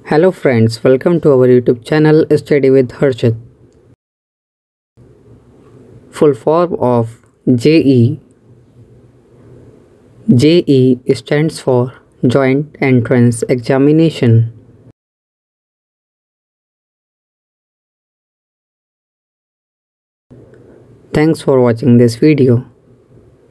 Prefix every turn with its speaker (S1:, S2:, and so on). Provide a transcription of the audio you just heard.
S1: Hello friends, welcome to our YouTube channel Study with Harshit. Full form of JE. JE stands for Joint Entrance Examination. Thanks for watching this video.